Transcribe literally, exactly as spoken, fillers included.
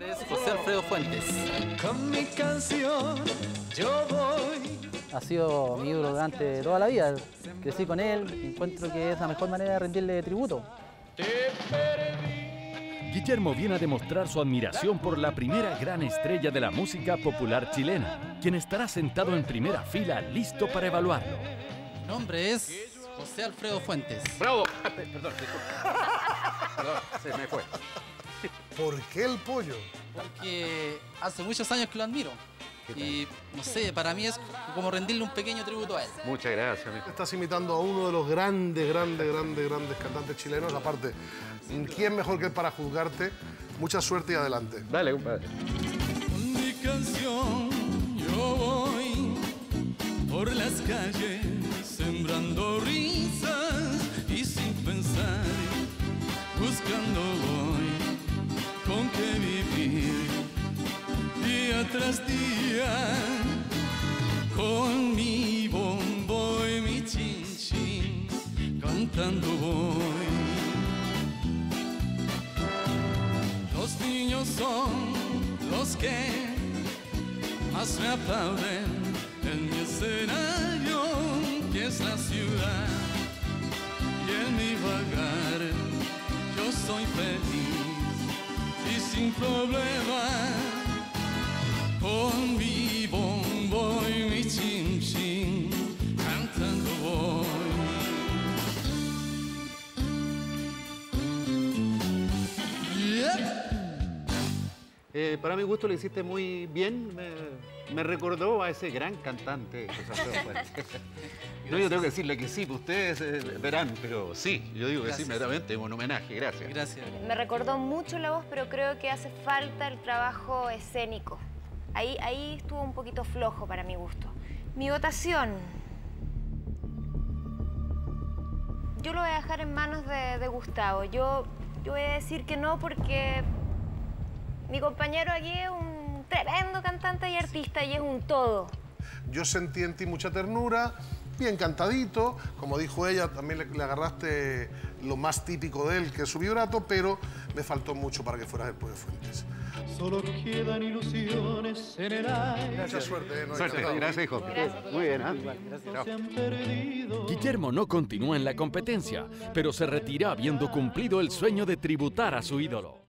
nombre es José Alfredo Fuentes. Con mi canción yo voy. Ha sido mi ídolo durante toda la vida. Crecí con él y encuentro que es la mejor manera de rendirle tributo. Guillermo viene a demostrar su admiración por la primera gran estrella de la música popular chilena, quien estará sentado en primera fila listo para evaluarlo. Mi nombre es José Alfredo Fuentes. ¡Bravo! Perdón, disculpe. Perdón, se me fue. ¿Por qué el pollo? Porque hace muchos años que lo admiro. Y no sé, para mí es como rendirle un pequeño tributo a él. Muchas gracias, amigo. Estás imitando a uno de los grandes, grandes, grandes, grandes cantantes chilenos. Aparte, ¿quién mejor que él para juzgarte? Mucha suerte y adelante. Dale, compadre. Con mi canción yo voy por las calles sembrando risas y sin pensar, buscando voy con qué vivir día tras día, con mi bombo y mi chin chin cantando voy. Los niños son los que más me aplauden en mi escenario, que es la ciudad, y en mi vagar yo soy feliz y sin problema, con mi bombo y mi chin chin cantando voy. Yeah. Eh, para mi gusto lo hiciste muy bien. Me, me recordó a ese gran cantante, José Alfredo Fuentes. No, yo tengo que decirle que sí, pues ustedes eh, verán, pero sí, yo digo que Gracias. sí, inmediatamente, un homenaje, gracias. Gracias. Me recordó mucho la voz, pero creo que hace falta el trabajo escénico. Ahí, ahí estuvo un poquito flojo para mi gusto. Mi votación. Yo lo voy a dejar en manos de, de Gustavo. Yo, yo voy a decir que no porque mi compañero aquí es un tremendo cantante y artista y es un todo. Yo sentí en ti mucha ternura, bien cantadito. Como dijo ella, también le, le agarraste lo más típico de él, que es su vibrato, pero me faltó mucho para que fueras el Pollo Fuentes. Solo quedan ilusiones en el aire. Mucha suerte, ¿eh? No, Suerte, encantado. gracias, hijo. Gracias. Muy bien, ¿ah? Se han perdido. Guillermo no continúa en la competencia, pero se retira habiendo cumplido el sueño de tributar a su ídolo.